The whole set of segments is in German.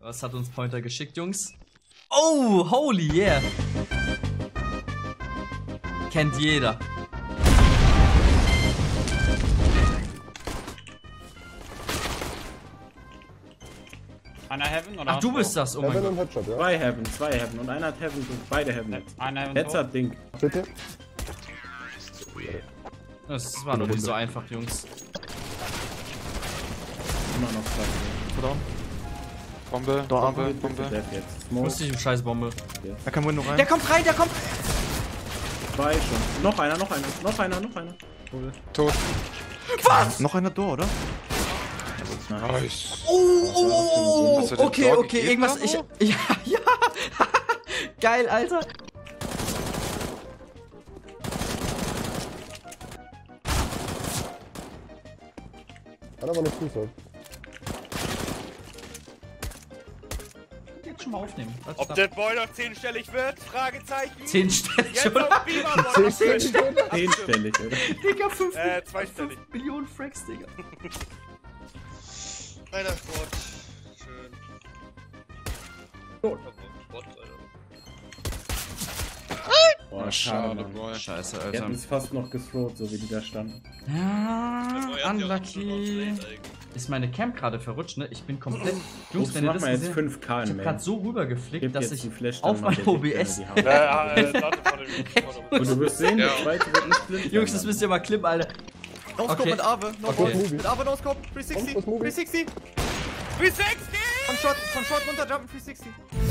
Was hat uns Pointer geschickt, Jungs? Oh, holy yeah. Kennt jeder. Einer Heaven oder? Ach, du bist das, oh mein Heaven und Gott. Headshot, ja. Zwei Heaven und einer hat Heaven und beide Heaven. Einer Heaven. Headshot Ding. Bitte. Das war doch nicht so einfach, Jungs. Immer noch zwei. Bombe, Bombe, Bombe. Death jetzt. Smoke. Lustig, du scheiß Bombe. Da kann Window rein. Der kommt rein, der kommt. Zwei schon. Noch einer. Tot. Was? Noch einer Door, oder? Nice. Oh, Hast du den okay, Tor okay, gegeben, irgendwas. Bravo? Ja. Geil, Alter. Hat aber nicht Fuß. Jetzt schon mal aufnehmen. Ob der Boy noch 10-stellig wird? Fragezeichen. 10 stellig, Jetzt oder? auf Beamer, Boy. 10 stellig. Zehnstellig, oder? Digga, 5 zweistellig. Millionen Fracks, Digga. Alter Gott. Schön. Tot. Gott, Alter. Boah, Schade, Mann. Boy. Scheiße, Die Alter. hätten es fast noch gethrowt, so wie die da standen. Ja, Boy hat ja auch schon unlucky. ausgelegt, eigentlich. Ist meine Cam gerade verrutscht, ne? Ich bin komplett. Jungs, Ups, wenn ihr mach das mal jetzt gesehen 5k ich in hab Mail. grad so rübergeflickt, Gib dass jetzt ich einen Flash auf down, mein Mann, der OBS. gibt dir die Haare. Lande vor dem Und du wirst sehen, Ja. der zweite wird nicht blind. Jungs, das müsst ihr mal klippen, Alter. No-Scope Okay. mit Ave. Okay. Mit Ave No-Scope. Und 360. was Movie? 360. 360! Von Short runterjumpen. 360.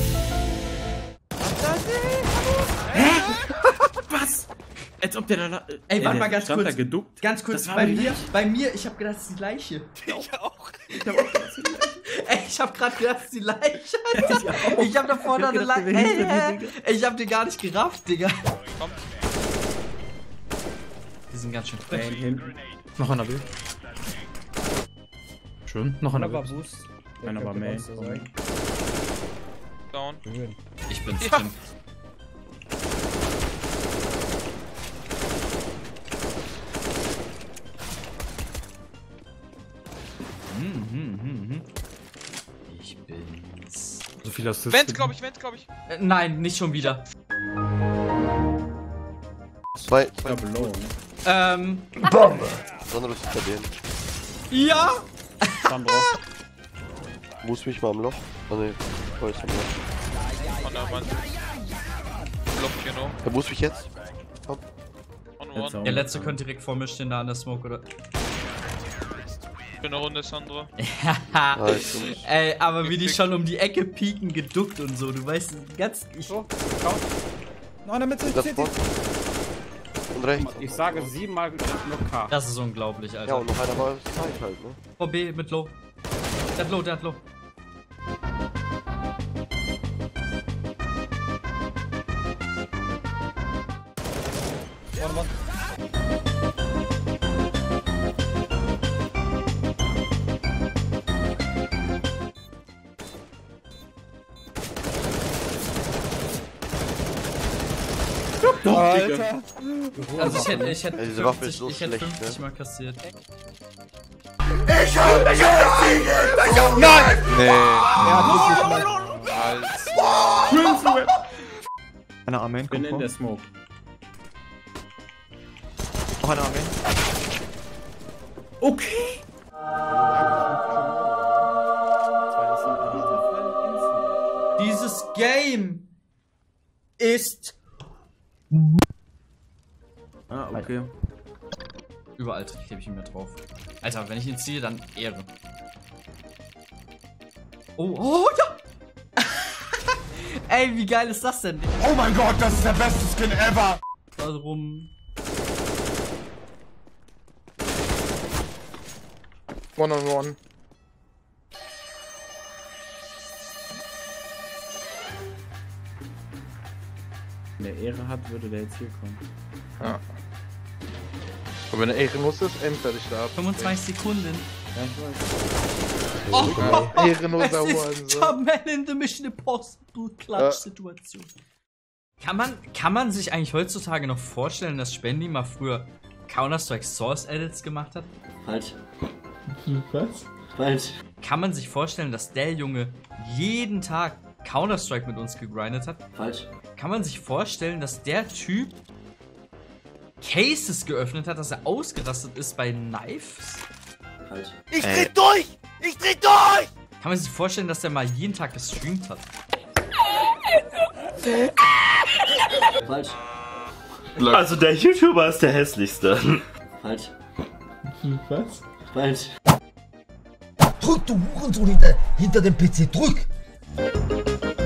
Was? Als ob der da... Ey, warte mal ganz stand kurz. Da geduckt. Ganz kurz, Das war bei aber mir, nicht- ich hab gedacht, es ist die Leiche. Ich auch. Ey, ich hab grad gedacht, es ist die Leiche, Alter. Ich hab da vorne eine Leiche. Ey, ich hab die gar nicht gerafft, Digga. Kommt. Die sind ganz schön Ey, frech. hinten. Noch einer will. Schön. Noch einer Aber will. Boost. Einer war Main. Down. Ich bin's, Ja. Tim. Ich bin's. So viel Assist. Vent, glaub ich. Nein, nicht schon wieder. Zwei. Double low, ne? Sandro ist bei denen. Ja! Sandro. Muss mich mal am Loch. Oh ne, oh, ist am Loch. On der Wand. Block, genau. Er muss mich jetzt. On Jetzt one. auch. Der letzte könnte direkt vor mir stehen, da an der Smoke, oder? Schöne Runde, Sandro. Nice. Ey, aber wie die schon um die Ecke pieken, geduckt und so, du weißt, ganz. Ich, Noch einer mit Das Bot. Und rechts. Ich sage 7-mal nur K. das ist unglaublich, Ja, Alter. und noch einer war Zeit halt, ne? Oh, B mit Low. Der hat Low, der hat Low. Doch, Digga. Also ich hätte Ey, diese Waffe 50, ist so ich hätte schlecht, 50 ne? mal kassiert. Nee. Als. Einer Armeen Bin kommt in vor. der Smoke. Noch einer Armeen. Okay. Dieses Game ist Ah, okay. überall klebe ich ihn mir drauf. Alter, wenn ich ihn ziehe, dann Ehre. Oh ja! Ey, wie geil ist das denn? Oh mein Gott, das ist der beste Skin ever! Warum? One on one. Wenn der Ehre hat, würde der jetzt hier kommen. Ja. Aber wenn er ehrenlos ist, ämmt er dich da ab. 25 Sekunden. Ja, ich weiß. Oh, Ehrenloser es Hurensohn. ist der Man in the Mission Impossible Klatsch-Situation. Kann man sich eigentlich heutzutage noch vorstellen, dass Spendi mal früher Counter-Strike Source Edits gemacht hat? Halt. Was? Falsch. Kann man sich vorstellen, dass der Junge jeden Tag Counter-Strike mit uns gegrindet hat? Falsch. Kann man sich vorstellen, dass der Typ Cases geöffnet hat, dass er ausgerastet ist bei Knives? Falsch. Ich dreh durch! Ich dreh durch! Kann man sich vorstellen, dass der mal jeden Tag gestreamt hat? Falsch. Also der YouTuber ist der hässlichste. Falsch. Was? Falsch. Drück, du Hurensohn hinter dem PC, drück!